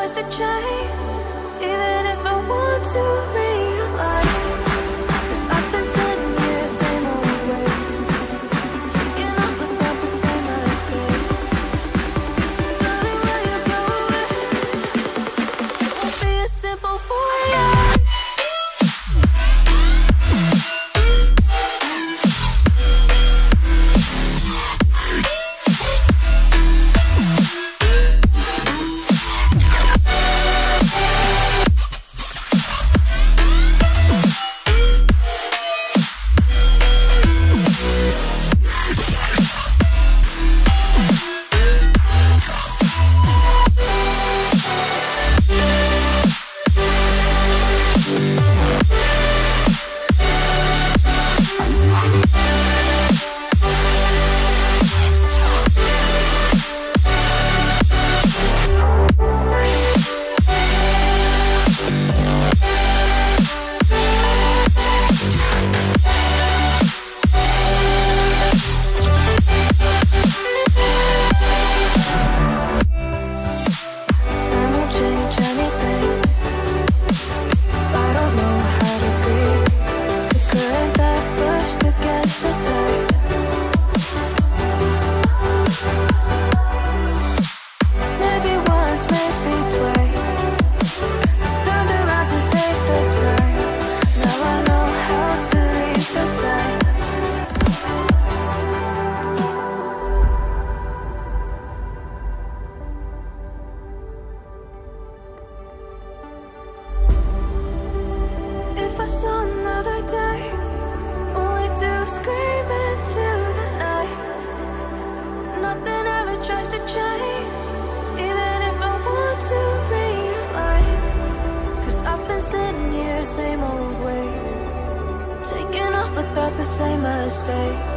tries to change, even if I want to realize. 'Cause I've been sitting here, same old ways, taking off without the same mistake. Darling, will you go away? It won't be as simple for you. If I saw another day, only to scream into the night. Nothing ever tries to change, even if I want to realize. 'Cause I've been sitting here, same old ways, taking off without the same mistake.